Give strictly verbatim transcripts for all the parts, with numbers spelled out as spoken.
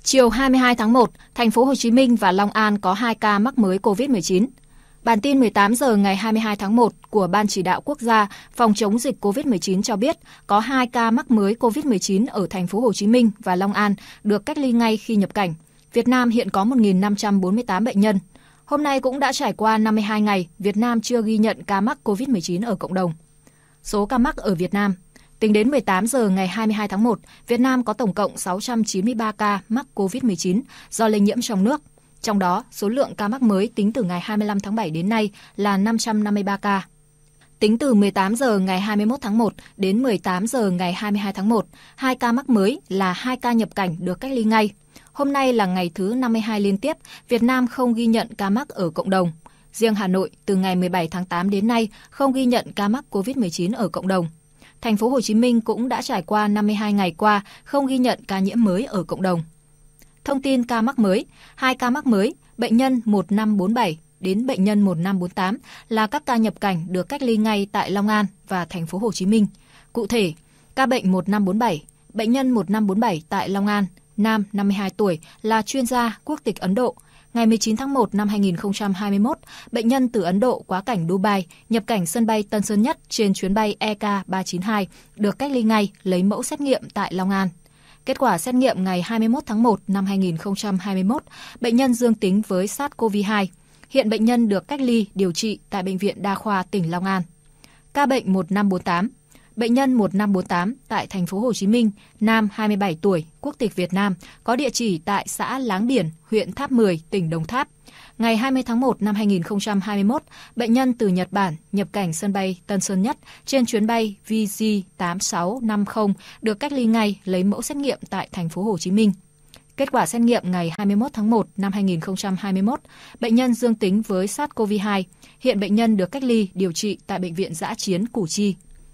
Chiều hai mươi hai tháng một, thành phố Hồ Chí Minh và Long An có hai ca mắc mới covid mười chín. Bản tin mười tám giờ ngày hai mươi hai tháng một của Ban Chỉ đạo Quốc gia phòng chống dịch covid mười chín cho biết có hai ca mắc mới covid mười chín ở thành phố Hồ Chí Minh và Long An được cách ly ngay khi nhập cảnh. Việt Nam hiện có một nghìn năm trăm bốn mươi tám bệnh nhân. Hôm nay cũng đã trải qua năm mươi hai ngày, Việt Nam chưa ghi nhận ca mắc covid mười chín ở cộng đồng. Số ca mắc ở Việt Nam. Tính đến mười tám giờ ngày hai mươi hai tháng một, Việt Nam có tổng cộng sáu trăm chín mươi ba ca mắc covid mười chín do lây nhiễm trong nước. Trong đó, số lượng ca mắc mới tính từ ngày hai mươi lăm tháng bảy đến nay là năm trăm năm mươi ba ca. Tính từ mười tám giờ ngày hai mươi mốt tháng một đến mười tám giờ ngày hai mươi hai tháng một, hai ca mắc mới là hai ca nhập cảnh được cách ly ngay. Hôm nay là ngày thứ năm mươi hai liên tiếp, Việt Nam không ghi nhận ca mắc ở cộng đồng. Riêng Hà Nội, từ ngày mười bảy tháng tám đến nay, không ghi nhận ca mắc covid mười chín ở cộng đồng. Thành phố Hồ Chí Minh cũng đã trải qua năm mươi hai ngày qua, không ghi nhận ca nhiễm mới ở cộng đồng. Thông tin ca mắc mới, hai ca mắc mới, bệnh nhân một năm bốn bảy đến bệnh nhân một năm bốn tám là các ca nhập cảnh được cách ly ngay tại Long An và Thành phố Hồ Chí Minh. Cụ thể, ca bệnh một năm bốn bảy, bệnh nhân một năm bốn bảy tại Long An, nam năm mươi hai tuổi, là chuyên gia quốc tịch Ấn Độ. Ngày mười chín tháng một năm hai nghìn không trăm hai mươi mốt, bệnh nhân từ Ấn Độ quá cảnh Dubai, nhập cảnh sân bay Tân Sơn Nhất trên chuyến bay E K ba chín hai, được cách ly ngay, lấy mẫu xét nghiệm tại Long An. Kết quả xét nghiệm ngày hai mươi mốt tháng một năm hai nghìn không trăm hai mươi mốt, bệnh nhân dương tính với SARS-xê o vê hai. Hiện bệnh nhân được cách ly, điều trị tại Bệnh viện Đa khoa tỉnh Long An. Ca bệnh một năm bốn tám, bệnh nhân một năm bốn tám tại Thành phố Hồ Chí Minh, nam hai mươi bảy tuổi, quốc tịch Việt Nam, có địa chỉ tại xã Láng Biển, huyện Tháp Mười, tỉnh Đồng Tháp. Ngày hai mươi tháng một năm hai nghìn không trăm hai mươi mốt, bệnh nhân từ Nhật Bản nhập cảnh sân bay Tân Sơn Nhất trên chuyến bay V G tám sáu năm không được cách ly ngay, lấy mẫu xét nghiệm tại Thành phố Hồ Chí Minh. Kết quả xét nghiệm ngày hai mươi mốt tháng một năm hai nghìn không trăm hai mươi mốt, bệnh nhân dương tính với SARS-xê o vê hai. Hiện bệnh nhân được cách ly, điều trị tại Bệnh viện Dã chiến Củ Chi.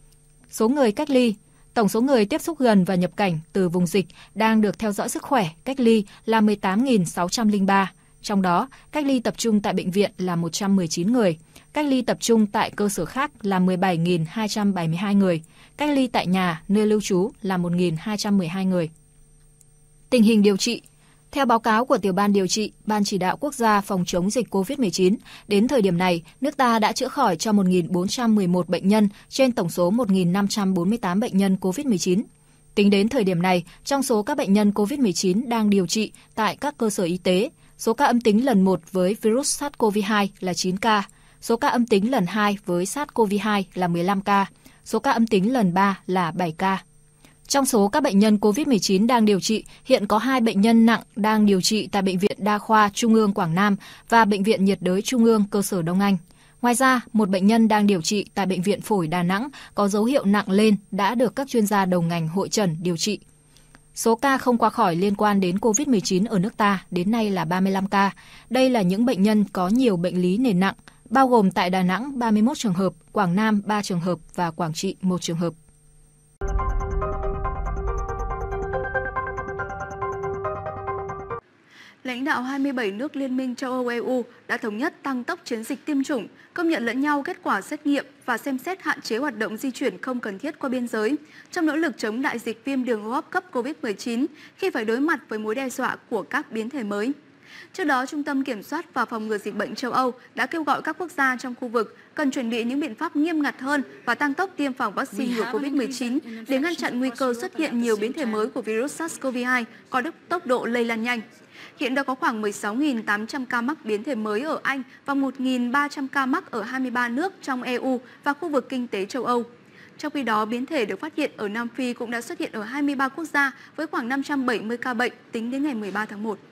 Số người cách ly, tổng số người tiếp xúc gần và nhập cảnh từ vùng dịch đang được theo dõi sức khỏe, cách ly là mười tám nghìn sáu trăm lẻ ba. Trong đó, cách ly tập trung tại bệnh viện là một trăm mười chín người, cách ly tập trung tại cơ sở khác là mười bảy nghìn hai trăm bảy mươi hai người, cách ly tại nhà, nơi lưu trú là một nghìn hai trăm mười hai người. Tình hình điều trị. Theo báo cáo của Tiểu ban Điều trị, Ban Chỉ đạo Quốc gia phòng chống dịch covid mười chín, đến thời điểm này, nước ta đã chữa khỏi cho một nghìn bốn trăm mười một bệnh nhân trên tổng số một nghìn năm trăm bốn mươi tám bệnh nhân covid mười chín. Tính đến thời điểm này, trong số các bệnh nhân covid mười chín đang điều trị tại các cơ sở y tế, số ca âm tính lần một với virus SARS-xê o vê hai là chín ca, số ca âm tính lần hai với SARS-xê o vê hai là mười lăm ca, số ca âm tính lần ba là bảy ca. Trong số các bệnh nhân covid mười chín đang điều trị, hiện có hai bệnh nhân nặng đang điều trị tại Bệnh viện Đa khoa Trung ương Quảng Nam và Bệnh viện nhiệt đới Trung ương cơ sở Đông Anh. Ngoài ra, một bệnh nhân đang điều trị tại Bệnh viện Phổi Đà Nẵng có dấu hiệu nặng lên đã được các chuyên gia đầu ngành hội chẩn điều trị. Số ca không qua khỏi liên quan đến covid mười chín ở nước ta đến nay là ba mươi lăm ca. Đây là những bệnh nhân có nhiều bệnh lý nền nặng, bao gồm tại Đà Nẵng ba mươi mốt trường hợp, Quảng Nam ba trường hợp và Quảng Trị một trường hợp. Lãnh đạo hai mươi bảy nước Liên minh châu Âu E U đã thống nhất tăng tốc chiến dịch tiêm chủng, công nhận lẫn nhau kết quả xét nghiệm và xem xét hạn chế hoạt động di chuyển không cần thiết qua biên giới trong nỗ lực chống đại dịch viêm đường hô hấp cấp covid mười chín khi phải đối mặt với mối đe dọa của các biến thể mới. Trước đó, Trung tâm Kiểm soát và Phòng ngừa Dịch bệnh châu Âu đã kêu gọi các quốc gia trong khu vực cần chuẩn bị những biện pháp nghiêm ngặt hơn và tăng tốc tiêm phòng vaccine ngừa covid mười chín để ngăn chặn nguy cơ xuất hiện nhiều biến thể mới của virus SARS-xê o vê hai có tốc độ lây lan nhanh. Hiện đã có khoảng mười sáu nghìn tám trăm ca mắc biến thể mới ở Anh và một nghìn ba trăm ca mắc ở hai mươi ba nước trong E U và khu vực kinh tế châu Âu. Trong khi đó, biến thể được phát hiện ở Nam Phi cũng đã xuất hiện ở hai mươi ba quốc gia với khoảng năm trăm bảy mươi ca bệnh tính đến ngày mười ba tháng một.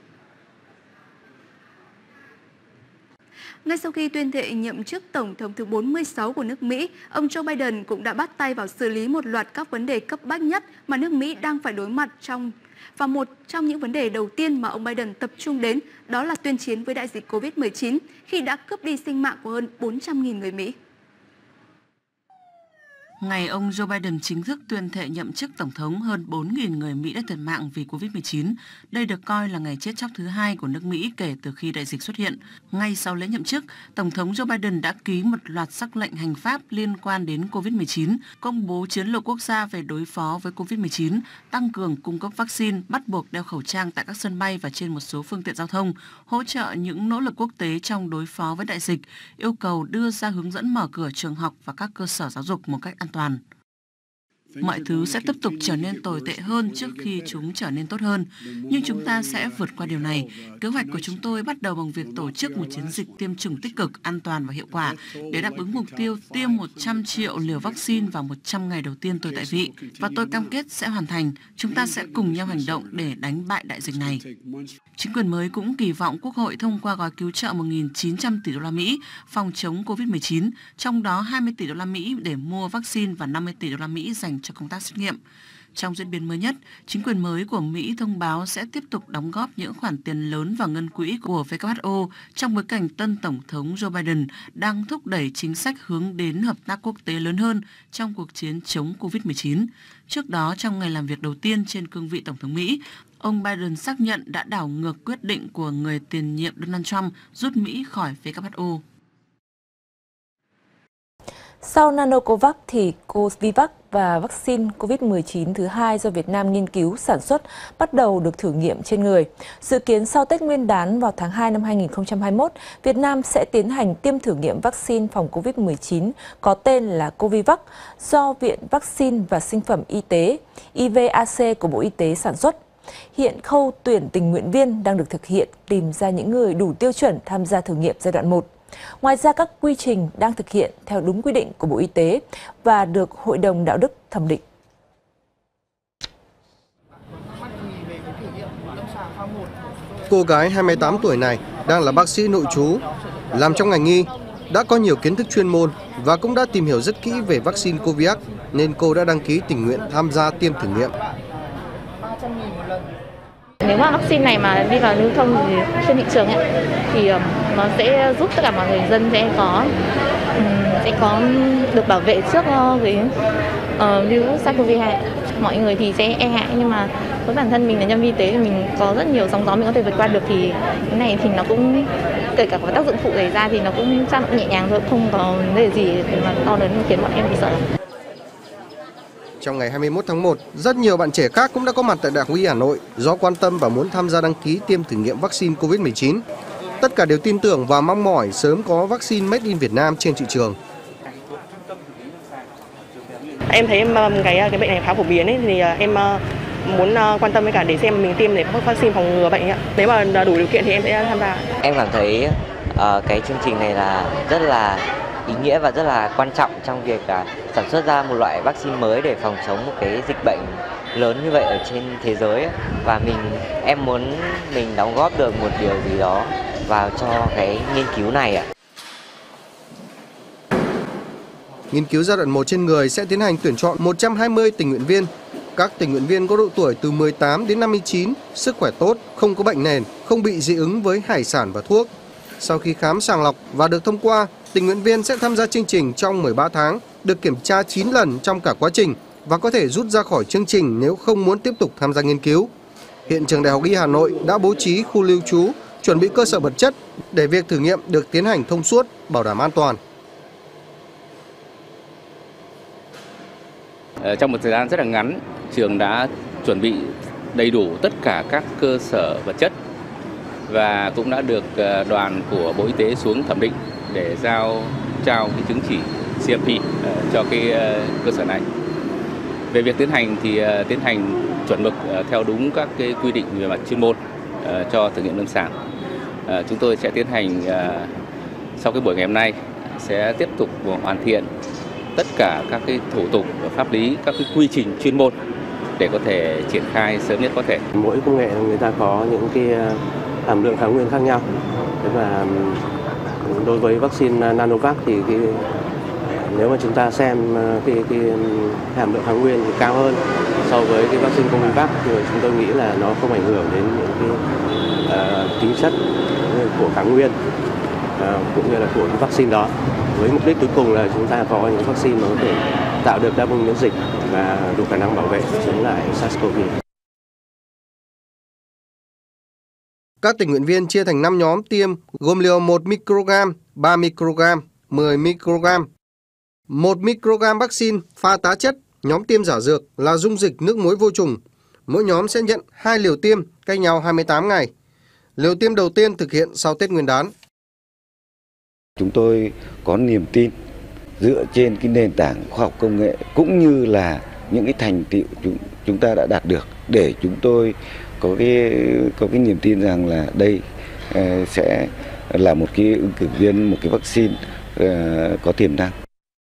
Ngay sau khi tuyên thệ nhậm chức Tổng thống thứ bốn mươi sáu của nước Mỹ, ông Joe Biden cũng đã bắt tay vào xử lý một loạt các vấn đề cấp bách nhất mà nước Mỹ đang phải đối mặt trong và một trong những vấn đề đầu tiên mà ông Biden tập trung đến đó là tuyên chiến với đại dịch covid mười chín khi đã cướp đi sinh mạng của hơn bốn trăm nghìn người Mỹ. Ngày ông Joe Biden chính thức tuyên thệ nhậm chức Tổng thống, hơn bốn nghìn người Mỹ đã thiệt mạng vì covid mười chín. Đây được coi là ngày chết chóc thứ hai của nước Mỹ kể từ khi đại dịch xuất hiện. Ngay sau lễ nhậm chức, Tổng thống Joe Biden đã ký một loạt sắc lệnh hành pháp liên quan đến covid mười chín, công bố chiến lược quốc gia về đối phó với covid mười chín, tăng cường cung cấp vaccine, bắt buộc đeo khẩu trang tại các sân bay và trên một số phương tiện giao thông, hỗ trợ những nỗ lực quốc tế trong đối phó với đại dịch, yêu cầu đưa ra hướng dẫn mở cửa trường học và các cơ sở giáo dục một cách an toàn. Mọi thứ sẽ tiếp tục trở nên tồi tệ hơn trước khi chúng trở nên tốt hơn, nhưng chúng ta sẽ vượt qua điều này. Kế hoạch của chúng tôi bắt đầu bằng việc tổ chức một chiến dịch tiêm chủng tích cực, an toàn và hiệu quả để đáp ứng mục tiêu tiêm một trăm triệu liều vaccine vào một trăm ngày đầu tiên tôi tại vị. Và tôi cam kết sẽ hoàn thành. Chúng ta sẽ cùng nhau hành động để đánh bại đại dịch này. Chính quyền mới cũng kỳ vọng Quốc hội thông qua gói cứu trợ một nghìn chín trăm tỷ đô la Mỹ phòng chống covid mười chín, trong đó hai mươi tỷ đô la Mỹ để mua vaccine và năm mươi tỷ đô la Mỹ dành cho công tác xét nghiệm. Trong diễn biến mới nhất, chính quyền mới của Mỹ thông báo sẽ tiếp tục đóng góp những khoản tiền lớn vào ngân quỹ của vê kép hát o trong bối cảnh tân Tổng thống Joe Biden đang thúc đẩy chính sách hướng đến hợp tác quốc tế lớn hơn trong cuộc chiến chống covid mười chín. Trước đó, trong ngày làm việc đầu tiên trên cương vị Tổng thống Mỹ, ông Biden xác nhận đã đảo ngược quyết định của người tiền nhiệm Donald Trump rút Mỹ khỏi vê kép hát o. Sau Nanocovax thì Covivac và vaccine covid mười chín thứ hai do Việt Nam nghiên cứu sản xuất bắt đầu được thử nghiệm trên người. Dự kiến sau Tết Nguyên đán vào tháng hai năm hai nghìn không trăm hai mươi mốt, Việt Nam sẽ tiến hành tiêm thử nghiệm vaccine phòng covid mười chín có tên là Covivac do Viện Vaccine và Sinh phẩm Y tế i vê a xê của Bộ Y tế sản xuất. Hiện khâu tuyển tình nguyện viên đang được thực hiện tìm ra những người đủ tiêu chuẩn tham gia thử nghiệm giai đoạn một. Ngoài ra, các quy trình đang thực hiện theo đúng quy định của Bộ Y tế và được Hội đồng Đạo đức thẩm định. Cô gái hai mươi tám tuổi này đang là bác sĩ nội trú, làm trong ngành y, đã có nhiều kiến thức chuyên môn và cũng đã tìm hiểu rất kỹ về vaccine Covivac nên cô đã đăng ký tình nguyện tham gia tiêm thử nghiệm. Nếu mà vaccine này mà đi vào lưu thông thì trên thị trường ấy, thì nó sẽ giúp tất cả mọi người dân sẽ có sẽ có được bảo vệ trước với uh, virus SARS-xê o vê hai. Mọi người thì sẽ e ngại, nhưng mà với bản thân mình là nhân viên y tế thì mình có rất nhiều sóng gió mình có thể vượt qua được, thì cái này thì nó cũng kể cả có tác dụng phụ xảy ra thì nó cũng chắc cũng nhẹ nhàng thôi, không có vấn đề gì mà to lớn khiến bọn em bị sợ. Trong ngày hai mươi mốt tháng một, rất nhiều bạn trẻ khác cũng đã có mặt tại Đại học Y Hà Nội do quan tâm và muốn tham gia đăng ký tiêm thử nghiệm vaccine covid mười chín. Tất cả đều tin tưởng và mong mỏi sớm có vaccine made in Việt Nam trên thị trường. Em thấy cái cái bệnh này khá phổ biến ấy, thì em muốn quan tâm với cả để xem mình tiêm để có vaccine phòng ngừa bệnh ấy. Nếu mà đủ điều kiện thì em sẽ tham gia. Em cảm thấy uh, cái chương trình này là rất là ý nghĩa và rất là quan trọng trong việc uh, sản xuất ra một loại vaccine mới để phòng chống một cái dịch bệnh lớn như vậy ở trên thế giới, và mình em muốn mình đóng góp được một điều gì đó vào cho cái nghiên cứu này ạ. Nghiên cứu giai đoạn một trên người sẽ tiến hành tuyển chọn một trăm hai mươi tình nguyện viên. Các tình nguyện viên có độ tuổi từ mười tám đến năm mươi chín, sức khỏe tốt, không có bệnh nền, không bị dị ứng với hải sản và thuốc. Sau khi khám sàng lọc và được thông qua, tình nguyện viên sẽ tham gia chương trình trong mười ba tháng, được kiểm tra chín lần trong cả quá trình và có thể rút ra khỏi chương trình nếu không muốn tiếp tục tham gia nghiên cứu. Hiện trường Đại học Y Hà Nội đã bố trí khu lưu trú, chuẩn bị cơ sở vật chất để việc thử nghiệm được tiến hành thông suốt, bảo đảm an toàn. Trong một thời gian rất là ngắn, trường đã chuẩn bị đầy đủ tất cả các cơ sở vật chất và cũng đã được đoàn của Bộ Y tế xuống thẩm định để giao trao cái chứng chỉ xê em pê cho cái cơ sở này. Về việc tiến hành thì tiến hành chuẩn mực theo đúng các cái quy định về mặt chuyên môn cho thử nghiệm lâm sàng. Chúng tôi sẽ tiến hành sau cái buổi ngày hôm nay sẽ tiếp tục hoàn thiện tất cả các cái thủ tục pháp lý, các cái quy trình chuyên môn để có thể triển khai sớm nhất có thể. Mỗi công nghệ người ta có những cái hàm lượng kháng nguyên khác nhau. Và đối với vaccine Nanovax thì cái, nếu mà chúng ta xem cái, cái hàm lượng kháng nguyên thì cao hơn so với cái vaccine Covivac, thì chúng tôi nghĩ là nó không ảnh hưởng đến những cái uh, tính chất của kháng nguyên uh, cũng như là của cái vaccine đó. Với mục đích cuối cùng là chúng ta có những vaccine mà có thể tạo được đáp ứng miễn dịch và đủ khả năng bảo vệ chống lại SARS-xê o vê. Các tình nguyện viên chia thành năm nhóm tiêm gồm liều một microgram, ba microgram, mười microgram. một microgram vaccine pha tá chất, nhóm tiêm giả dược là dung dịch nước muối vô trùng. Mỗi nhóm sẽ nhận hai liều tiêm cách nhau hai mươi tám ngày. Liều tiêm đầu tiên thực hiện sau Tết Nguyên đán. Chúng tôi có niềm tin dựa trên cái nền tảng khoa học công nghệ cũng như là những cái thành tựu chúng chúng ta đã đạt được để chúng tôi có cái có cái niềm tin rằng là đây uh, sẽ là một cái ứng cử viên, một cái vaccine uh, có tiềm năng.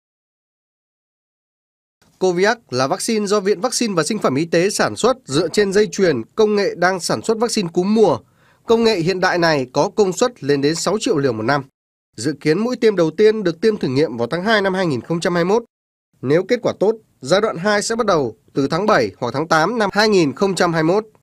Covivac là vaccine do Viện Vaccine và Sinh phẩm Y tế sản xuất dựa trên dây chuyền công nghệ đang sản xuất vaccine cúm mùa. Công nghệ hiện đại này có công suất lên đến sáu triệu liều một năm. Dự kiến mũi tiêm đầu tiên được tiêm thử nghiệm vào tháng hai năm hai nghìn không trăm hai mươi mốt. Nếu kết quả tốt, giai đoạn hai sẽ bắt đầu từ tháng bảy hoặc tháng tám năm hai nghìn không trăm hai mươi mốt.